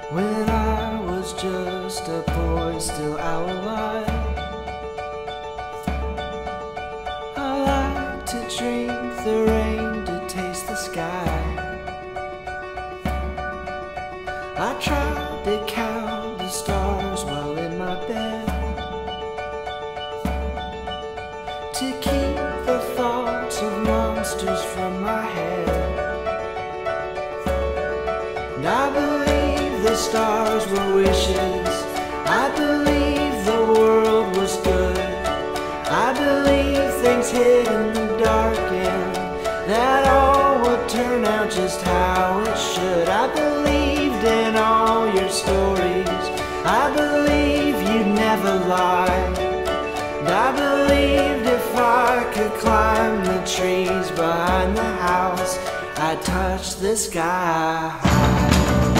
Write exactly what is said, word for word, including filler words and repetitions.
when I was just a boy still out of line. I like to drink the rain to taste the sky. I tried to count the stars while in my bed, to keep the thoughts of monsters from my head. And I believe the stars were wishes, I believe the world was good, I believe things hid in the dark and that all would turn out just how it should. I believed in all your stories, I believe you'd never lie. And I believed if I could climb the trees behind the house, I'd touch the sky.